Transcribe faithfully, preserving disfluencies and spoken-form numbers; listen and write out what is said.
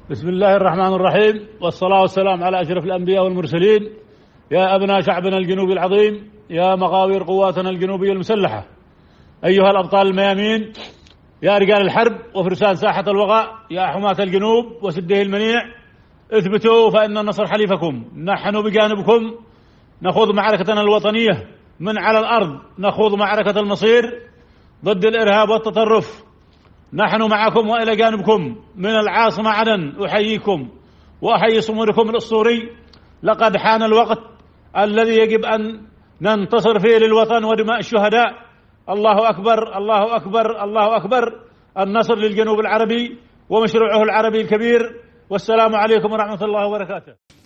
بسم الله الرحمن الرحيم، والصلاة والسلام على أشرف الأنبياء والمرسلين. يا أبناء شعبنا الجنوبي العظيم، يا مغاوير قواتنا الجنوبية المسلحة، أيها الأبطال الميامين، يا رجال الحرب وفرسان ساحة الوغى، يا حماة الجنوب وسده المنيع، اثبتوا فإن النصر حليفكم. نحن بجانبكم نخوض معركتنا الوطنية من على الأرض، نخوض معركة المصير ضد الإرهاب والتطرف. نحن معكم وإلى جانبكم من العاصمة عدن. أحييكم وأحيي صمودكم الأسطوري. لقد حان الوقت الذي يجب أن ننتصر فيه للوطن ودماء الشهداء. الله أكبر، الله أكبر، الله أكبر. النصر للجنوب العربي ومشروعه العربي الكبير. والسلام عليكم ورحمة الله وبركاته.